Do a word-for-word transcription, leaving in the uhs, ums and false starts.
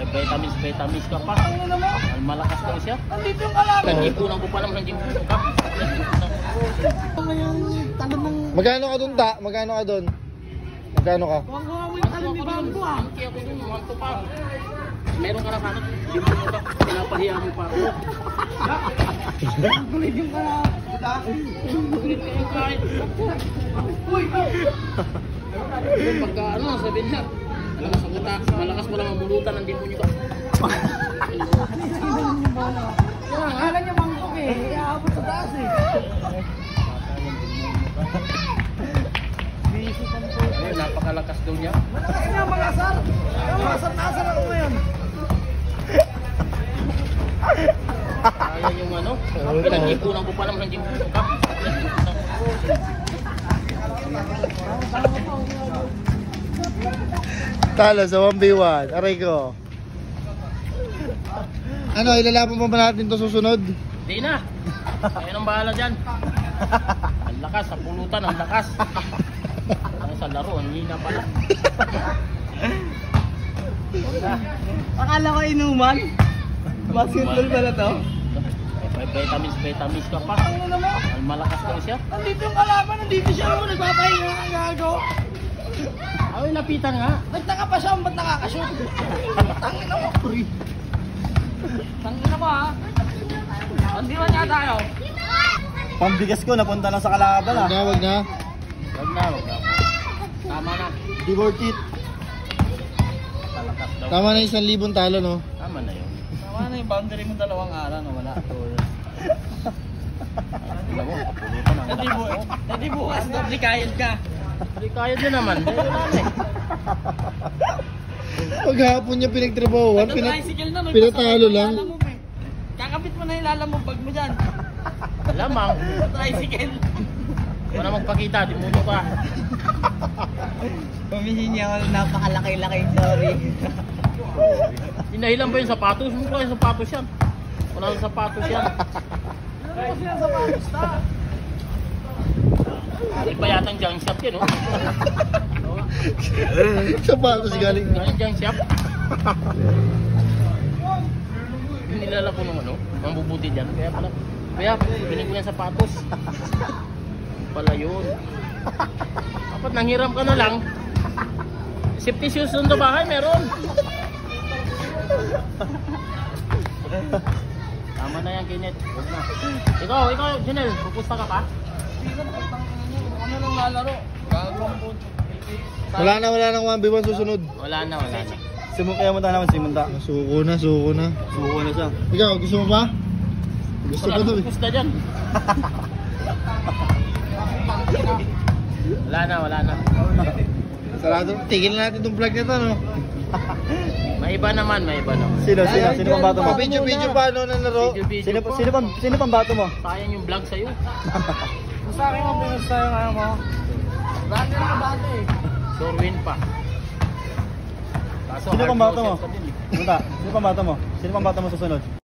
May vitamins, vitamins ka pa. Ano mo? Malakas daw siya. Nandito yung kalaban. Nag-ipunan ko pa naman ng gimpo ka. Ano yung talon ng... Magkano ka dun, ta? Magkano ka dun? Magkano ka? Huwag mo yung talon ni Bambo ah. Kaya ako dun, wanto pa. Meron ka na hanap, gimpo mo ka. Pinapahiya mo pa ako. Gulit yung kalaban. Gulit ka yung kahit. Uy! Pagka ano, sabihin niya. Malakas ang utak, malakas mo lang ang mulutan ng dimpo niyo ka. Akala niya mangkok eh. Iaabot sa taas eh. Ayun, napakalakas daw niya. Mataas niya mga asar. Mga asar na asar ako ngayon. Kaya yung ano, pinag-ipunan ko pa naman ng dimpo niyo ka. Talo sa one v one. Aray ko. Ano, ilalaban pa ba natin to susunod? Hindi na. Kaya nang bahala dyan. Ang lakas, sa pulutan, ang lakas. Ang sa laro, ang hina pala. Akala ko inuman. Basketball pala to. May vitamins, vitamins ka pa. Ano mo? Ang malakas daw siya. Nandito yung kalaban. Nandito siya naman. Nagpapahinga ang gago. Ay, lapitan nga. Nagtaka pa siya. Ba't nakakashoot? Tangina mo. Tangina mo ha. Hindi man niya tayo. Pambigas ko, napunta na sa kalaban ah. Wag na, wag na. Wag na, wag na. Tama na. Di worth it. Malakas daw. Tama na isang libong talo, no? Tama na yun. Tama na yung boundary mo dalawang araw na wala. Tingnan mo, kapulutan ang Hindi bu lakas mo. hindi bukas na kayod ka. Hindi kaya din naman. Dahil wala na eh. Paghapon niya pinagtrabahuan, Ito pinat tricycle na. May pinatalo pasakit lang. yung lalamove eh. Kakabit mo na yung lalamove pag mo dyan. Lamang. Tricycle. Wala magpakita, dimuno ka. Pumihin niya ako napakalaki-laki. Sorry. Hinahilan ba yung sapatos? Ano ba yung sapatos yan? Wala yung sapatos yan. Ano ko siya sa pamusta? Hindi pa yatang junk shop yan, oh. Sapatos galing. Galing junk shop. Nilala ko nung ano, mambubuti dyan. Kaya pala, kaya piling ko yan sapatos. Pala yun. Dapat nanghiram ka na lang. Safety shoes doon sa bahay, meron. Tama na yan, Kenneth. Huwag na. Ikaw, ikaw, Janelle, pupusta ka pa? Ano lang lalaro? Gagawin po. Wala na, wala nang one v one susunod. Wala na, wala na. Simukaya mo tayo naman, Simunda. Suko na, suko na. Suko na siya. Ikaw, gusto mo ba? Gusto Wala ko to na eh. pupusta dyan. Wala na, wala na. Sarado, tigil na natin itong vlog na to, no? May iba naman, may iba naman. Sino, sino, sino pang bato mo? Video-video pa, ano, na laro? Video-video Sino, pa. sino, pang, sino pang bato mo? Sayang yung vlog sa'yo. Sa akin ang pinusta yung ano mo. Bakit na bato eh? Sorwin pa. Kaso Sino hard pang bato mo? process ka din eh. Simunda, sino pang bato mo? Sino pang bato mo susunod?